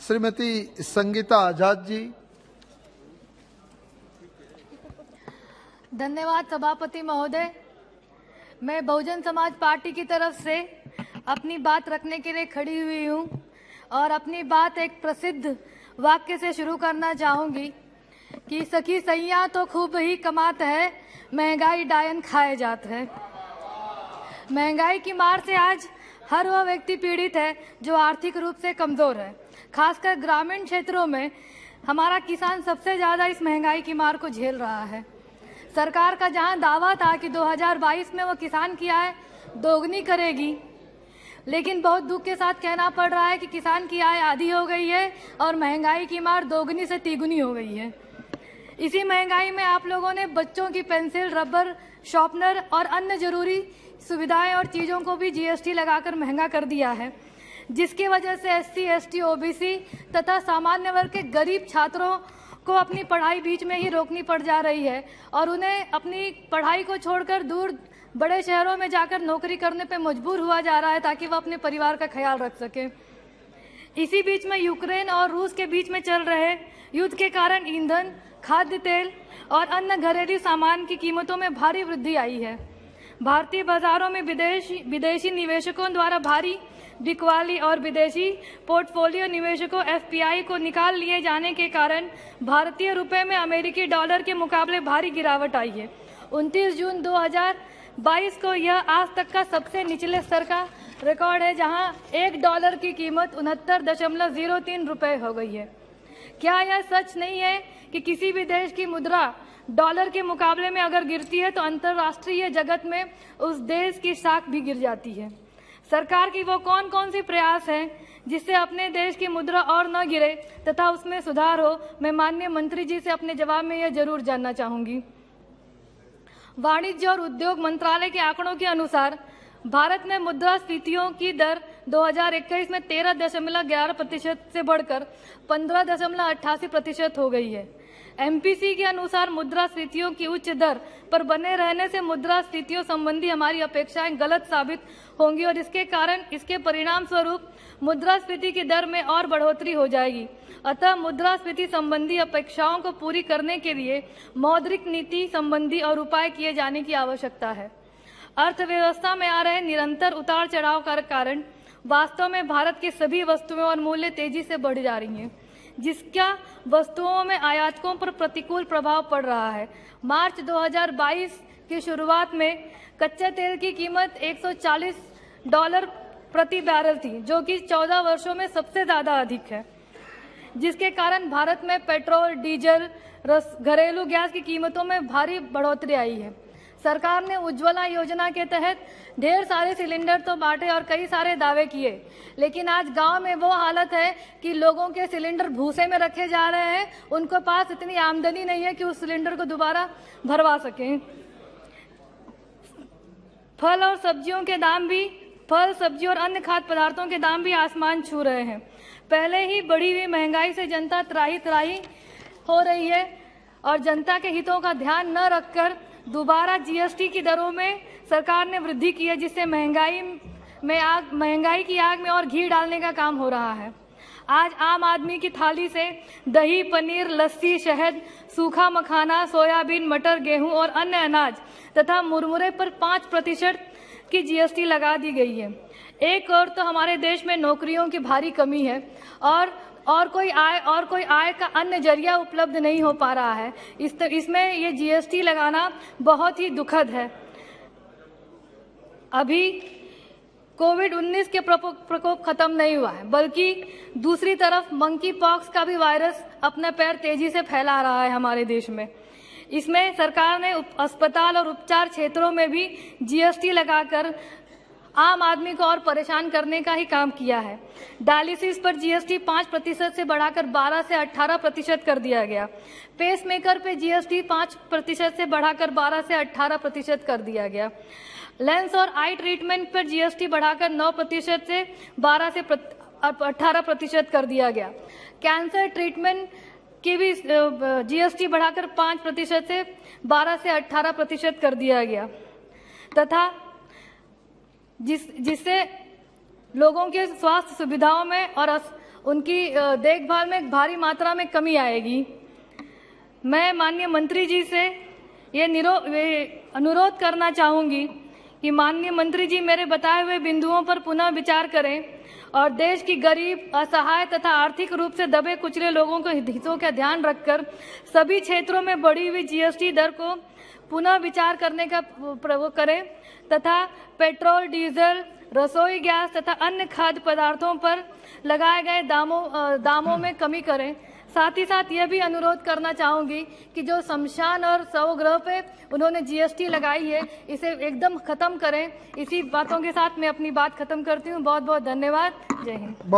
श्रीमती संगीता आजाद जी। धन्यवाद सभापति महोदय। मैं बहुजन समाज पार्टी की तरफ से अपनी बात रखने के लिए खड़ी हुई हूँ और अपनी बात एक प्रसिद्ध वाक्य से शुरू करना चाहूँगी कि सखी सैया तो खूब ही कमात है, महंगाई डायन खाए जात है। महंगाई की मार से आज हर वह व्यक्ति पीड़ित है जो आर्थिक रूप से कमजोर है। खासकर ग्रामीण क्षेत्रों में हमारा किसान सबसे ज्यादा इस महंगाई की मार को झेल रहा है। सरकार का जहां दावा था कि 2022 में वो किसान की आय दोगुनी करेगी, लेकिन बहुत दुख के साथ कहना पड़ रहा है कि किसान की आय आधी हो गई है और महंगाई की मार दोगुनी से तिगुनी हो गई है। इसी महंगाई में आप लोगों ने बच्चों की पेंसिल, रबर, शॉर्पनर और अन्य जरूरी सुविधाएं और चीजों को भी जीएसटी लगाकर महंगा कर दिया है, जिसकी वजह से एससी, एसटी, ओबीसी तथा सामान्य वर्ग के गरीब छात्रों को अपनी पढ़ाई बीच में ही रोकनी पड़ जा रही है और उन्हें अपनी पढ़ाई को छोड़कर दूर बड़े शहरों में जाकर नौकरी करने पर मजबूर हुआ जा रहा है ताकि वह अपने परिवार का ख्याल रख सके। इसी बीच में यूक्रेन और रूस के बीच में चल रहे युद्ध के कारण ईंधन, खाद्य तेल और अन्य घरेलू सामान की कीमतों में भारी वृद्धि आई है। भारतीय बाजारों में विदेशी निवेशकों द्वारा भारी बिकवाली और विदेशी पोर्टफोलियो निवेशकों एफपीआई को निकाल लिए जाने के कारण भारतीय रुपए में अमेरिकी डॉलर के मुकाबले भारी गिरावट आई है। 29 जून 2022 को यह आज तक का सबसे निचले स्तर का रिकॉर्ड है, जहां $1 की कीमत 69.03 रुपए हो गई है। क्या यह सच नहीं है कि किसी भी देश की मुद्रा डॉलर के मुकाबले में अगर गिरती है तो अंतर्राष्ट्रीय जगत में उस देश की साख भी गिर जाती है? सरकार की वो कौन कौन सी प्रयास हैं जिससे अपने देश की मुद्रा और न गिरे तथा उसमें सुधार हो? मैं माननीय मंत्री जी से अपने जवाब में यह जरूर जानना चाहूंगी। वाणिज्य और उद्योग मंत्रालय के आंकड़ों के अनुसार भारत में मुद्रास्फीतियों की दर 2021 में 13.11% से बढ़कर 15.88% हो गई है। एमपीसी के अनुसार मुद्रास्फीतियों की उच्च दर पर बने रहने से मुद्रास्फीतियों संबंधी हमारी अपेक्षाएं गलत साबित होंगी और इसके परिणाम स्वरूप मुद्रास्फीति की दर में और बढ़ोतरी हो जाएगी। अतः मुद्रास्फीति संबंधी अपेक्षाओं को पूरी करने के लिए मौद्रिक नीति संबंधी और उपाय किए जाने की आवश्यकता है। अर्थव्यवस्था में आ रहे निरंतर उतार चढ़ाव का कारण वास्तव में भारत की सभी वस्तुएं और मूल्य तेजी से बढ़ जा रही हैं, जिसका वस्तुओं में आयातकों पर प्रतिकूल प्रभाव पड़ रहा है। मार्च 2022 की शुरुआत में कच्चे तेल की कीमत $140 प्रति बैरल थी, जो कि 14 वर्षों में सबसे ज्यादा अधिक है, जिसके कारण भारत में पेट्रोल, डीजल, घरेलू गैस की कीमतों में भारी बढ़ोतरी आई है। सरकार ने उज्ज्वला योजना के तहत ढेर सारे सिलेंडर तो बांटे और कई सारे दावे किए, लेकिन आज गांव में वो हालत है कि लोगों के सिलेंडर भूसे में रखे जा रहे हैं। उनको पास इतनी आमदनी नहीं है कि उस सिलेंडर को दोबारा भरवा सकें। फल और सब्जियों के दाम भी फल, सब्जी और अन्य खाद्य पदार्थों के दाम भी आसमान छू रहे हैं। पहले ही बढ़ी हुई महंगाई से जनता त्राही त्राही हो रही है और जनता के हितों का ध्यान न रखकर दोबारा जीएसटी की दरों में सरकार ने वृद्धि की है, जिससे महंगाई की आग में और घी डालने का काम हो रहा है। आज आम आदमी की थाली से दही, पनीर, लस्सी, शहद, सूखा मखाना, सोयाबीन, मटर, गेहूं और अन्य अनाज तथा मुरमुरे पर 5% की जीएसटी लगा दी गई है। एक और तो हमारे देश में नौकरियों की भारी कमी है और कोई आय का अन्य जरिया उपलब्ध नहीं हो पा रहा है। इसमें ये जीएसटी लगाना बहुत ही दुखद है। अभी कोविड-19 के प्रकोप खत्म नहीं हुआ है, बल्कि दूसरी तरफ मंकी पॉक्स का भी वायरस अपना पैर तेजी से फैला रहा है हमारे देश में। इसमें सरकार ने अस्पताल और उपचार क्षेत्रों में भी जीएसटी लगाकर आम आदमी को और परेशान करने का ही काम किया है। डायलिसिस पर जीएसटी 5% से बढ़ाकर 12 से 18% कर दिया गया। पेसमेकर पे जीएसटी 5% से बढ़ाकर 12 से 18% कर दिया गया। लेंस और आई ट्रीटमेंट पर जीएसटी बढ़ाकर 9% से 12 से 18% कर दिया गया। कैंसर ट्रीटमेंट की भी जीएसटी बढ़ाकर 5% से 12 से 18% कर दिया गया तथा जिससे लोगों के स्वास्थ्य सुविधाओं में उनकी देखभाल में भारी मात्रा में कमी आएगी। मैं माननीय मंत्री जी से ये अनुरोध करना चाहूंगी कि माननीय मंत्री जी मेरे बताए हुए बिंदुओं पर पुनः विचार करें और देश की गरीब, असहाय तथा आर्थिक रूप से दबे कुचले लोगों के हितों का ध्यान रखकर सभी क्षेत्रों में बढ़ी हुई जीएसटी दर को पुनः विचार करने का प्रयोग करें तथा पेट्रोल, डीजल, रसोई गैस तथा अन्य खाद्य पदार्थों पर लगाए गए दामों में कमी करें। साथ ही साथ यह भी अनुरोध करना चाहूंगी कि जो शमशान और शवगृह पे उन्होंने जीएसटी लगाई है, इसे एकदम खत्म करें। इसी बातों के साथ मैं अपनी बात खत्म करती हूँ। बहुत बहुत धन्यवाद। जय हिंद।